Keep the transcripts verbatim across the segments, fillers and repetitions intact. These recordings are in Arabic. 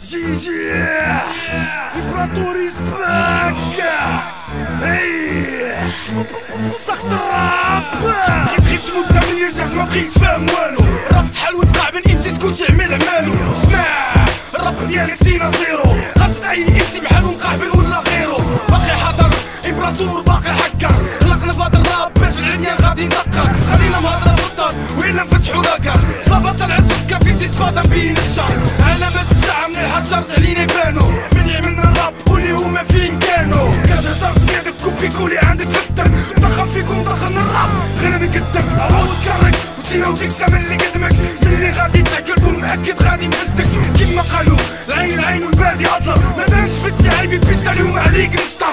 جيجي امبراطور از باك. هي سخت الراب بغيت تموت من يرجع ما بغيتش فاهم والو. راب تحل وتقع بين امتي تكونش يعمل عمالو. اسمع الراب ديالك سينا زيرو خاصك اي امتي بحال ونقابل ولا غيرو. باقي حاضر امبراطور باقي حكر خلقنا في هذا الراب باش العنيان غادي نقر. خلينا مهضره في الدار وإلا نفتحو لاكار. صابا طلعت سكه في ديسبادا مبين الشهر. علامات الساعه من الحجر علينا يبانو. من عملنا الراب قولي هما فين كانوا. كتهضر زيادك كوبي كولي عندك في الدم. ضخم فيكم دخلنا الراب غير نقدم. عاود تكرك وتينا وتكسى من اللي قدمك. اللي غادي تاكلكم اكيد غادي نهزك. كيما قالوا العين العين والبادي عضلة. مادامش بنتي عيبي بيستا اليوم عليك نسطم.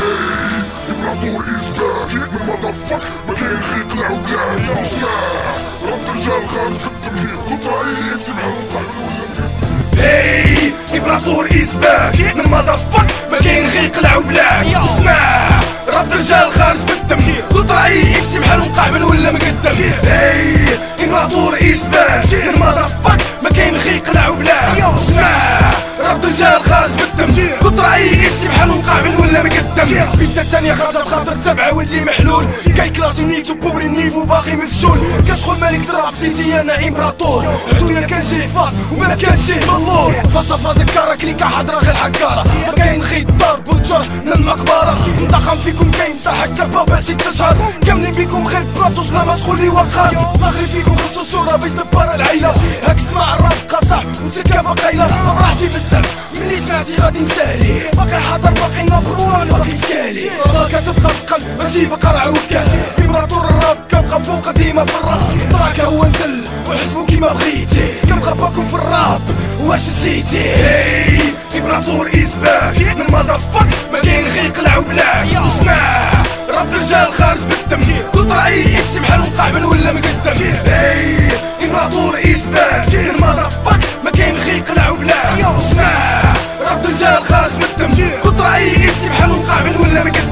امبراطور از باك من مضفك ما كاين غير قلع وقلع. اسمع رد رجال خارج بالتمجيد كنت رايي يمشي بحال ونقابل ولا هي امبراطور از باك من مضفك ما كاين غير قلع وبلاك. اسمع رد رجال خارج بالدم كنت رايي يمشي بحال ونقابل ولا مقدم. هي امبراطور از باك من مضفك ما كاين غير قلع وبلاك. اسمع رد رجال خارج بالدم كنت رايي يمشي بحال ونقابل ولا مقدم. بيتا تانية خارجة بخاطر تبعه واللي محلول. كاي كلاسي نيتو بوبري نيفو باقي مفشول. كتدخل مالك دراب سيتي انا امبراطور. عدويا كان شي فاس وما كان شي ملور. فاصا فاز الكارا كليكا حضرة غير حكارة. ما كاين غير ضرب وجر من المقبرة. نضخم فيكم كاين ساحة كبا باش تشهر. كاملين بيكم غير بلاطوس بلا ما تقول لي وقار. باغي فيكم خصو الشهرة باش دبر العيلة. هاك سمع الراب قاصح وتكافى قايلة. راحتي بزاف ملي سمعتي غادي نسالي. باقي حاضر باقي نمبر وان باقي سكالي. راه كتبقى بقلب ماشي فقرع وكاس. امبراطور الراب كنبقى فوق ديما في الراس. تراك هو نزل وحسبو كيما بغيتي. كنبقى باكم في الراب واش نسيتي. هي امبراطور از باك من مضفك ما كاين غير قلع وبلاك. اسمع رد رجال خارج بالدم كنت رايي يمشي بحال ونقابل ولا مقدم. هي امبراطور از باك من مضفك ما كاين غير قلع وبلاك. اسمع رد رجال خارج بالدم كنت رايي يمشي بحال ونقابل ولا مقدم.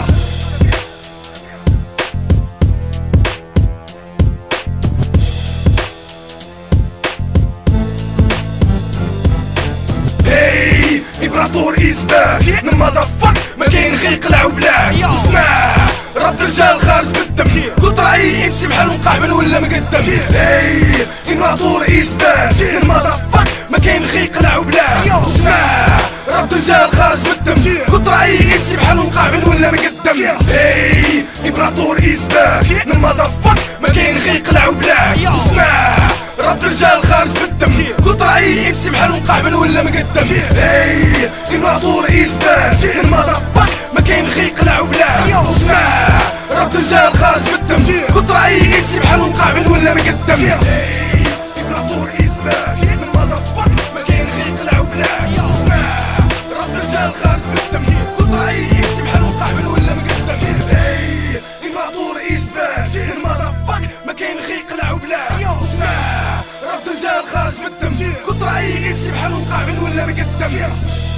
هي امبراطور از باك من مضفك ما كاين غير قلع وبلاك. اسمع رد رجال خارج بالدم كنت رايي يمشي بحال ونقابل ولا مقدم. هي امبراطور از باك من مضفك ما كاين غير قلع وبلاك. اسمع رد رجال خارج بالدم كنت رايي يمشي بحال ونقابل ولا مقدم. هي امبراطور از باك من مضفك ما كاين غير قلع وبلاك. اسمع رد رجال خارج بالدم كنت رايي يمشي بحال ونقابل ولا مقدم. هي امبراطور از باك من مضفك ما كاين غير قلع وبلاك. اسمع رد رجال خارج بالدم كنت رايي يمشي بحال ونقابل ولا مقدم. هي امبراطور از باك من مضفك ما كاين غير قلع وبلاك. اسمع رد رجال خارج بالدم كنت رايي يمشي بحال ونقابل ولا مقدم. هي امبراطور از باك من مضفك ما كاين غير قلع وبلاك. اسمع رد رجال خارج بالدم كنت رايي يمشي بحال ونقابل ولا مقدم.